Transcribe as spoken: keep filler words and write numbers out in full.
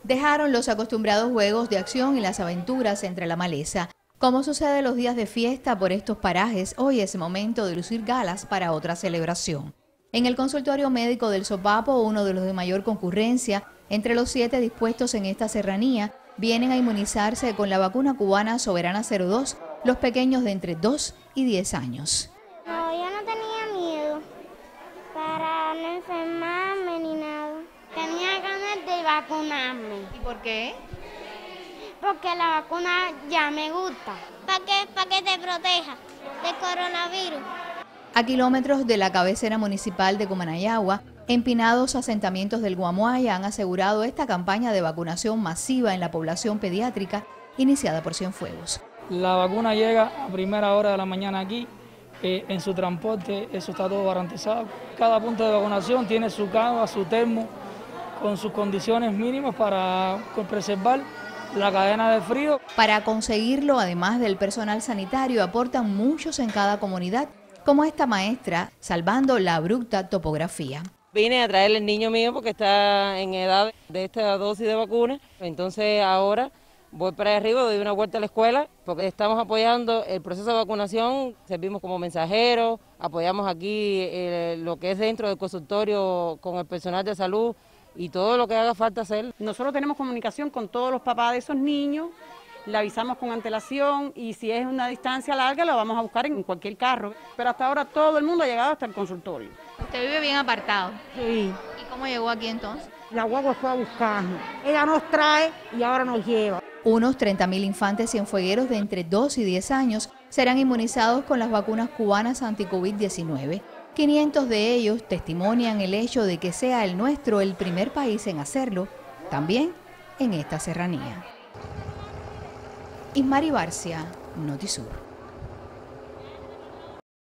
Dejaron los acostumbrados juegos de acción y las aventuras entre la maleza. Como sucede los días de fiesta por estos parajes, hoy es momento de lucir galas para otra celebración. En el consultorio médico del Sopapo, uno de los de mayor concurrencia, entre los siete dispuestos en esta serranía, vienen a inmunizarse con la vacuna cubana Soberana cero dos los pequeños de entre dos y diez años. No, yo no tenía miedo para no enfermarme ni nada. Tenía ganas de vacunarme. ¿Y por qué? Porque la vacuna ya me gusta. ¿Para qué? Para que te proteja del coronavirus. A kilómetros de la cabecera municipal de Comanayagua, empinados asentamientos del Guamuaya han asegurado esta campaña de vacunación masiva en la población pediátrica iniciada por Cienfuegos. La vacuna llega a primera hora de la mañana aquí, eh, en su transporte, eso está todo garantizado. Cada punto de vacunación tiene su cava, su termo, con sus condiciones mínimas para preservar la cadena de frío. Para conseguirlo, además del personal sanitario, aportan muchos en cada comunidad, como esta maestra, salvando la abrupta topografía. Vine a traerle el niño mío porque está en edad de esta dosis de vacuna, entonces ahora voy para arriba, doy una vuelta a la escuela, porque estamos apoyando el proceso de vacunación, servimos como mensajeros, apoyamos aquí eh, lo que es dentro del consultorio con el personal de salud y todo lo que haga falta hacer. Nosotros tenemos comunicación con todos los papás de esos niños, le avisamos con antelación y si es una distancia larga lo vamos a buscar en cualquier carro. Pero hasta ahora todo el mundo ha llegado hasta el consultorio. ¿Usted vive bien apartado? Sí. ¿Y cómo llegó aquí entonces? La guagua fue a buscarnos. Ella nos trae y ahora nos lleva. Unos treinta mil infantes cienfuegueros de entre dos y diez años serán inmunizados con las vacunas cubanas anti-COVID diecinueve. quinientos de ellos testimonian el hecho de que sea el nuestro el primer país en hacerlo, también en esta serranía. Ismari Barcia, Notisur.